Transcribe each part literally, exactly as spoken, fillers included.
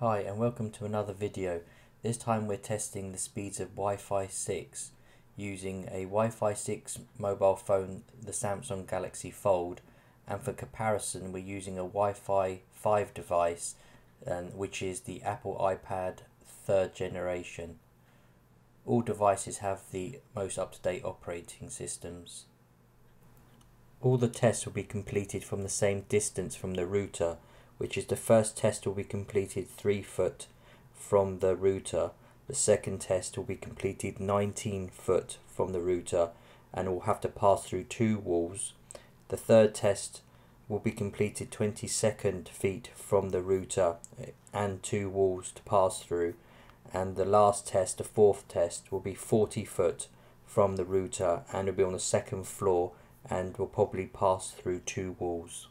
Hi and welcome to another video. This time we're testing the speeds of Wi-Fi six using a Wi-Fi six mobile phone, the Samsung Galaxy Fold, and for comparison we're using a Wi-Fi five device um, which is the Apple iPad third generation. All devices have the most up-to-date operating systems. All the tests will be completed from the same distance from the router, which is the first test will be completed three foot from the router, the second test will be completed nineteen foot from the router and will have to pass through two walls. The third test will be completed twenty-second feet from the router and two walls to pass through, and the last test, the fourth test, will be forty foot from the router and will be on the second floor and will probably pass through two walls.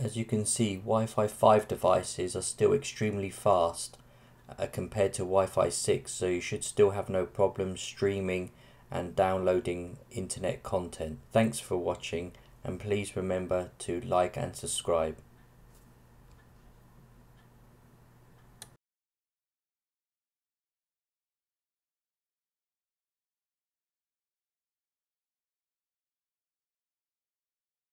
As you can see, Wi-Fi five devices are still extremely fast uh, compared to Wi-Fi six, so you should still have no problem streaming and downloading internet content. Thanks for watching, and please remember to like and subscribe.